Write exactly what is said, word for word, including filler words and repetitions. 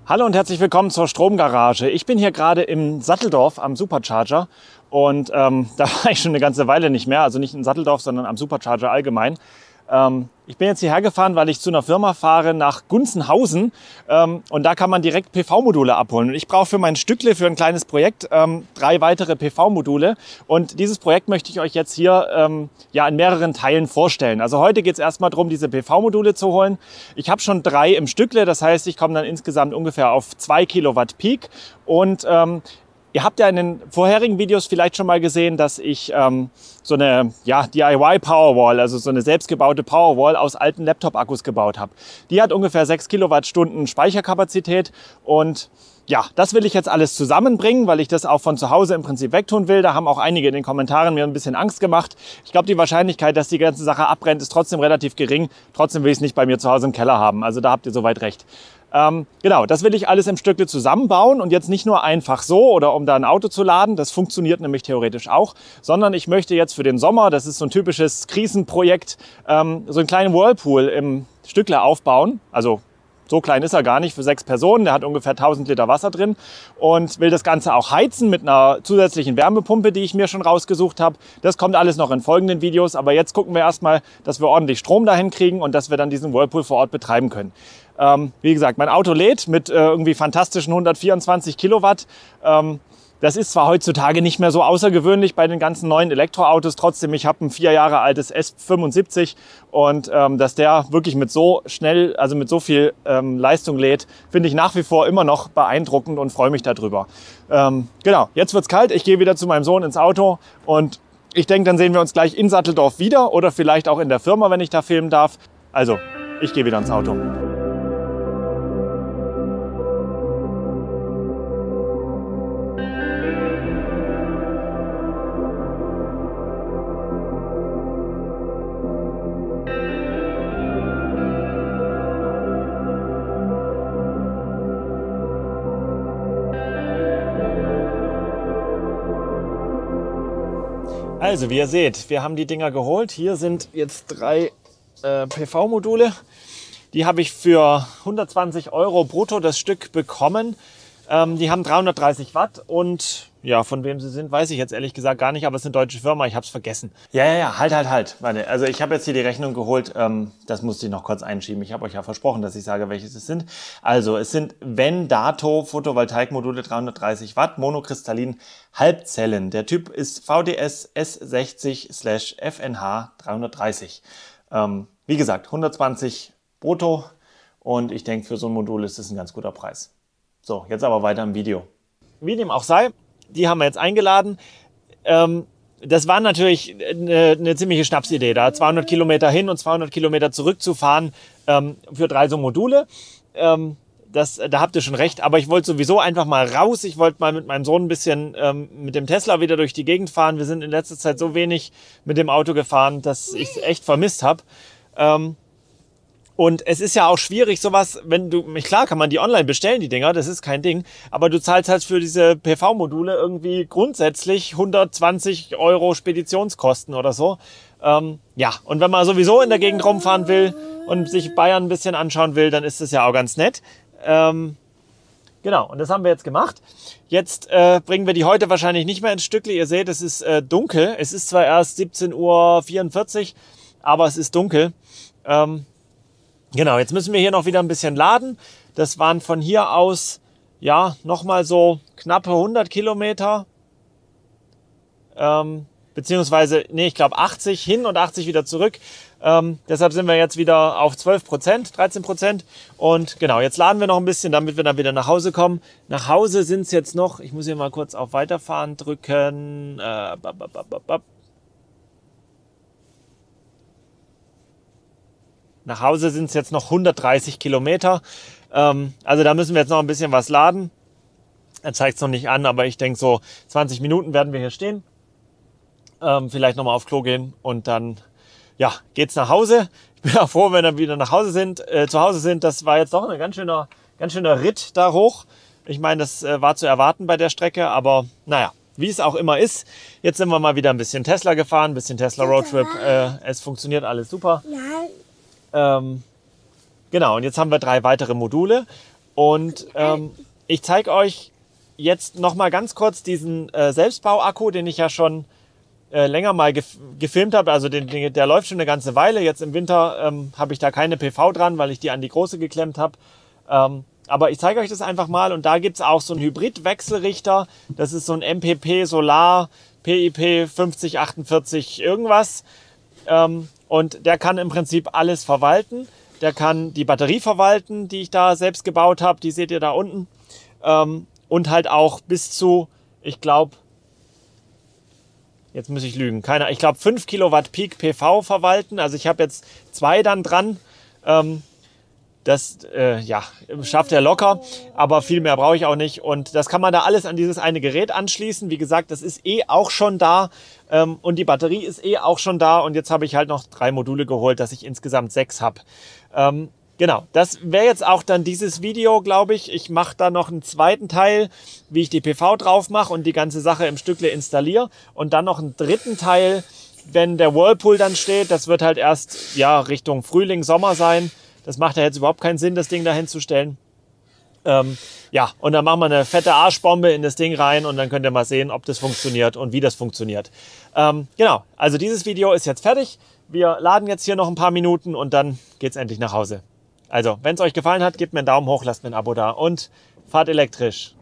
Hallo und herzlich willkommen zur Stromgarage. Ich bin hier gerade im Satteldorf am Supercharger und ähm, da war ich schon eine ganze Weile nicht mehr, also nicht in Satteldorf, sondern am Supercharger allgemein. Ähm, ich bin jetzt hierher gefahren, weil ich zu einer Firma fahre nach Gunzenhausen ähm, und da kann man direkt P V-Module abholen. Und ich brauche für mein Stückle, für ein kleines Projekt, ähm, drei weitere P V-Module und dieses Projekt möchte ich euch jetzt hier ähm, ja, in mehreren Teilen vorstellen. Also heute geht es erstmal darum, diese P V-Module zu holen. Ich habe schon drei im Stückle, das heißt, ich komme dann insgesamt ungefähr auf zwei Kilowatt Peak und ähm, ihr habt ja in den vorherigen Videos vielleicht schon mal gesehen, dass ich ähm, so eine ja, D I Y Powerwall, also so eine selbstgebaute Powerwall aus alten Laptop-Akkus gebaut habe. Die hat ungefähr sechs Kilowattstunden Speicherkapazität und ja, das will ich jetzt alles zusammenbringen, weil ich das auch von zu Hause im Prinzip wegtun will. Da haben auch einige in den Kommentaren mir ein bisschen Angst gemacht. Ich glaube, die Wahrscheinlichkeit, dass die ganze Sache abbrennt, ist trotzdem relativ gering. Trotzdem will ich es nicht bei mir zu Hause im Keller haben. Also da habt ihr soweit recht. Ähm, genau, das will ich alles im Stückle zusammenbauen und jetzt nicht nur einfach so oder um da ein Auto zu laden, das funktioniert nämlich theoretisch auch, sondern ich möchte jetzt für den Sommer, das ist so ein typisches Krisenprojekt, ähm, so einen kleinen Whirlpool im Stückle aufbauen, also so klein ist er gar nicht, für sechs Personen, der hat ungefähr tausend Liter Wasser drin und will das Ganze auch heizen mit einer zusätzlichen Wärmepumpe, die ich mir schon rausgesucht habe. Das kommt alles noch in folgenden Videos, aber jetzt gucken wir erstmal, dass wir ordentlich Strom dahin kriegen und dass wir dann diesen Whirlpool vor Ort betreiben können. Ähm, wie gesagt, mein Auto lädt mit äh, irgendwie fantastischen hundertvierundzwanzig Kilowatt. Ähm, Das ist zwar heutzutage nicht mehr so außergewöhnlich bei den ganzen neuen Elektroautos, trotzdem, ich habe ein vier Jahre altes S fünfundsiebzig und ähm, dass der wirklich mit so schnell, also mit so viel ähm, Leistung lädt, finde ich nach wie vor immer noch beeindruckend und freue mich darüber. Ähm, genau, jetzt wird's kalt, ich gehe wieder zu meinem Sohn ins Auto und ich denke, dann sehen wir uns gleich in Satteldorf wieder oder vielleicht auch in der Firma, wenn ich da filmen darf. Also, ich gehe wieder ins Auto. Also, wie ihr seht, wir haben die Dinger geholt. Hier sind jetzt drei äh, P V-Module. Die habe ich für hundertzwanzig Euro brutto das Stück bekommen. Ähm, die haben dreihundertdreißig Watt und ja, von wem sie sind, weiß ich jetzt ehrlich gesagt gar nicht, aber es ist eine deutsche Firma, ich habe es vergessen. Ja, ja, ja, halt, halt, halt. Warte, also ich habe jetzt hier die Rechnung geholt, ähm, das musste ich noch kurz einschieben. Ich habe euch ja versprochen, dass ich sage, welches es sind. Also es sind Vendato Photovoltaikmodule dreihundertdreißig Watt, monokristallin Halbzellen. Der Typ ist V D S S sechzig F N H dreihundertdreißig. Ähm, wie gesagt, hundertzwanzig brutto und ich denke, für so ein Modul ist das ein ganz guter Preis. So, jetzt aber weiter im Video. Wie dem auch sei, die haben wir jetzt eingeladen. Ähm, das war natürlich eine, eine ziemliche Schnapsidee, da zweihundert Kilometer hin und zweihundert Kilometer zurück zu fahren ähm, für drei so Module. Ähm, das, da habt ihr schon recht, aber ich wollte sowieso einfach mal raus. Ich wollte mal mit meinem Sohn ein bisschen ähm, mit dem Tesla wieder durch die Gegend fahren. Wir sind in letzter Zeit so wenig mit dem Auto gefahren, dass ich es echt vermisst habe. Ähm, Und es ist ja auch schwierig, sowas, wenn du, klar kann man die online bestellen, die Dinger, das ist kein Ding, aber du zahlst halt für diese P V-Module irgendwie grundsätzlich hundertzwanzig Euro Speditionskosten oder so. Ähm, ja, und wenn man sowieso in der Gegend rumfahren will und sich Bayern ein bisschen anschauen will, dann ist das ja auch ganz nett. Ähm, genau, und das haben wir jetzt gemacht. Jetzt äh, bringen wir die heute wahrscheinlich nicht mehr ins Stückle. Ihr seht, es ist äh, dunkel. Es ist zwar erst siebzehn Uhr vierundvierzig, aber es ist dunkel. Ähm, Genau, jetzt müssen wir hier noch wieder ein bisschen laden. Das waren von hier aus, ja, nochmal so knappe hundert Kilometer. Ähm, beziehungsweise, nee, ich glaube achtzig hin und achtzig wieder zurück. Ähm, deshalb sind wir jetzt wieder auf zwölf Prozent, dreizehn Prozent. Und genau, jetzt laden wir noch ein bisschen, damit wir dann wieder nach Hause kommen. Nach Hause sind es jetzt noch, ich muss hier mal kurz auf Weiterfahren drücken. Äh, bap, bap, bap, bap. Nach Hause sind es jetzt noch hundertdreißig Kilometer. Ähm, also da müssen wir jetzt noch ein bisschen was laden. Er zeigt es noch nicht an, aber ich denke so zwanzig Minuten werden wir hier stehen. Ähm, vielleicht nochmal auf Klo gehen und dann ja, geht's nach Hause. Ich bin auch froh, wenn wir wieder nach Hause sind, äh, zu Hause sind. Das war jetzt doch ein ganz schöner, ganz schöner Ritt da hoch. Ich meine, das äh, war zu erwarten bei der Strecke, aber naja, wie es auch immer ist. Jetzt sind wir mal wieder ein bisschen Tesla gefahren, ein bisschen Tesla Roadtrip. Äh, es funktioniert alles super. Nein. Ähm, genau, und jetzt haben wir drei weitere Module. Und ähm, ich zeige euch jetzt noch mal ganz kurz diesen äh, Selbstbau-Akku, den ich ja schon äh, länger mal gef gefilmt habe. Also den, den, der läuft schon eine ganze Weile. Jetzt im Winter ähm, habe ich da keine P V dran, weil ich die an die große geklemmt habe. Ähm, aber ich zeige euch das einfach mal. Und da gibt es auch so einen Hybrid-Wechselrichter. Das ist so ein M P P Solar P I P fünfzig achtundvierzig irgendwas. Ähm, und der kann im Prinzip alles verwalten. Der kann die Batterie verwalten, die ich da selbst gebaut habe. Die seht ihr da unten. Ähm, und halt auch bis zu, ich glaube, jetzt muss ich lügen, keine, ich glaube fünf Kilowatt Peak P V verwalten. Also ich habe jetzt zwei dann dran. Ähm, das äh, ja, schafft er locker, aber viel mehr brauche ich auch nicht. Und das kann man da alles an dieses eine Gerät anschließen. Wie gesagt, das ist eh auch schon da ähm, und die Batterie ist eh auch schon da. Und jetzt habe ich halt noch drei Module geholt, dass ich insgesamt sechs habe. Ähm, Genau, das wäre jetzt auch dann dieses Video, glaube ich. Ich mache da noch einen zweiten Teil, wie ich die P V drauf mache und die ganze Sache im Stückle installiere. Und dann noch einen dritten Teil, wenn der Whirlpool dann steht. Das wird halt erst ja, Richtung Frühling, Sommer sein. Das macht ja jetzt überhaupt keinen Sinn, das Ding da hinzustellen. Ähm, ja, und dann machen wir eine fette Arschbombe in das Ding rein und dann könnt ihr mal sehen, ob das funktioniert und wie das funktioniert. Ähm, genau, also dieses Video ist jetzt fertig. Wir laden jetzt hier noch ein paar Minuten und dann geht's endlich nach Hause. Also, wenn es euch gefallen hat, gebt mir einen Daumen hoch, lasst mir ein Abo da und fahrt elektrisch.